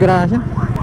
disgrasya.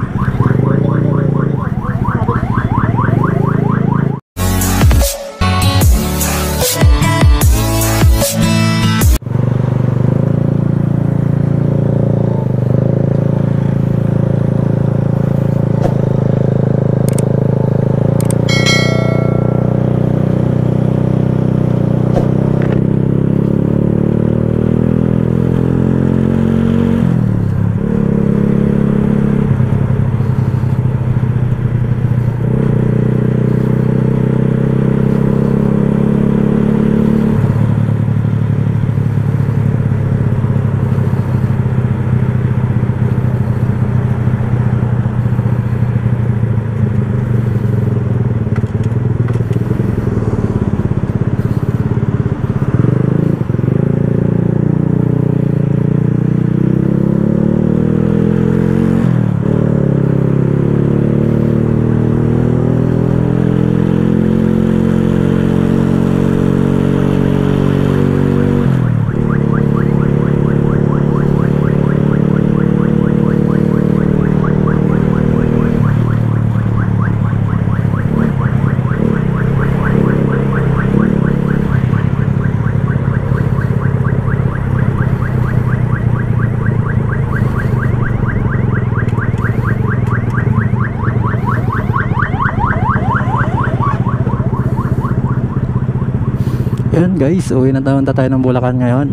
Yan guys, uwi na tayo ng Bulacan ngayon.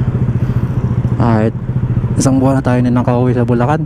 Isang buwan na tayo na nakauwi sa Bulacan.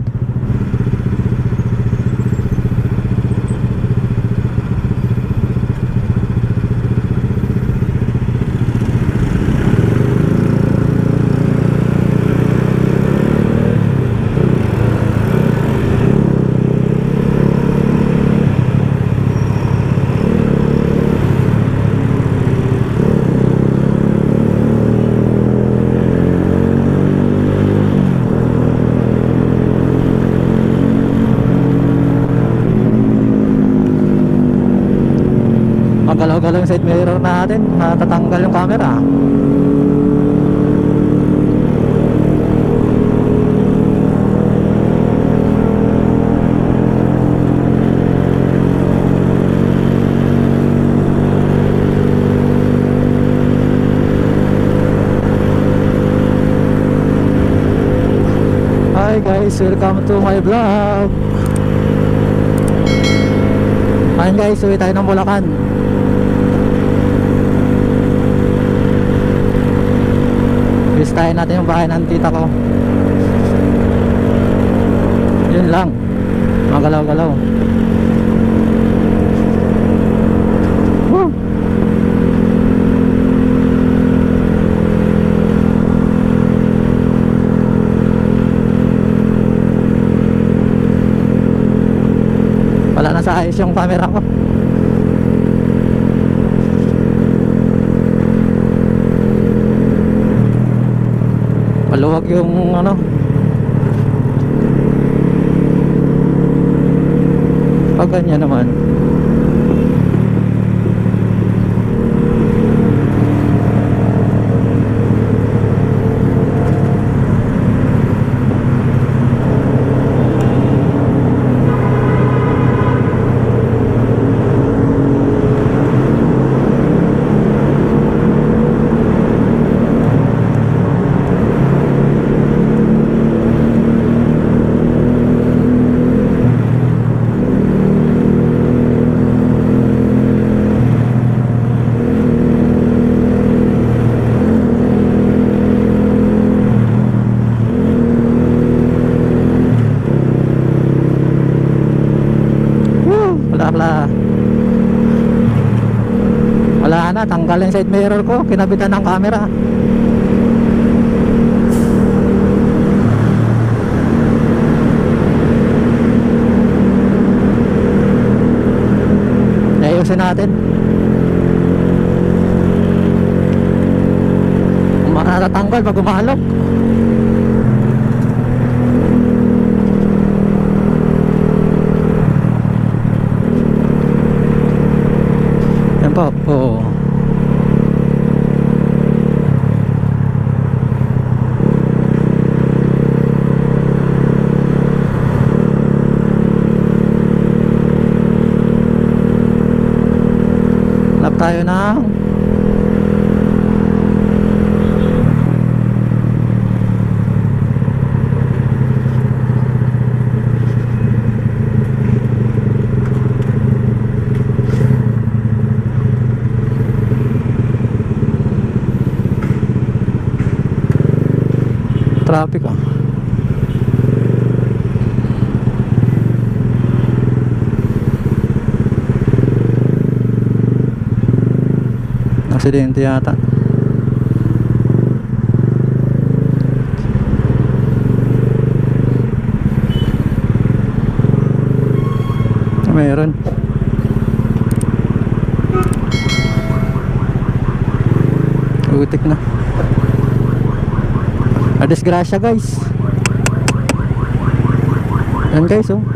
Galaw-galaw yung side mirror natin, natatanggal yung camera. Hi guys, welcome to my vlog. Ayun guys, uwi tayo ng Bulacan. Bistahin natin yung bahay ng tita ko. Yun lang, magalaw-galaw. Woo! Wala na sa ayos yung camera ko. Maluwag yung ano, pag ganyan naman. Wala na, tanggal yung side mirror ko, kinabitan ng camera. Ayusin natin. Matatanggal pag umalok. Yan po, oo. tayo ng traffic ah. Aksidente yata. Meron. Utik na. Disgrasya guys. Yan guys oh.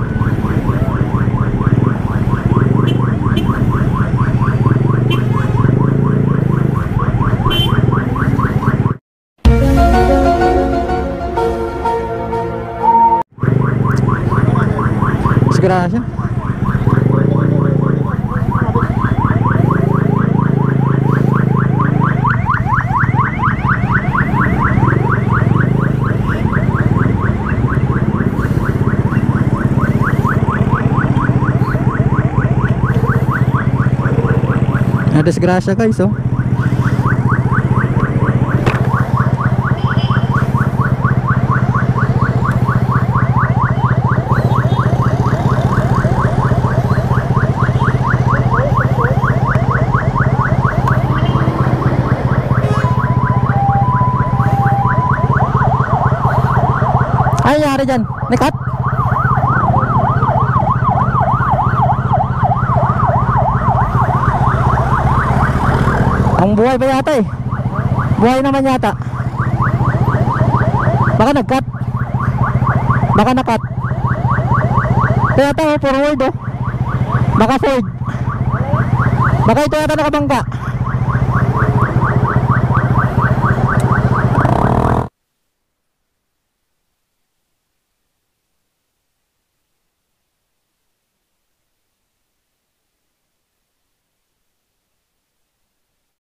Disgrasya. Disgrasya guys oh. Ay, nangyari dyan? Nakat? Ang buhay ba yata eh? Buhay naman yata. Baka nag-cut. Baka na-cut. Ito yata oh, forward oh. Baka forward. Baka ito yata nakabangka.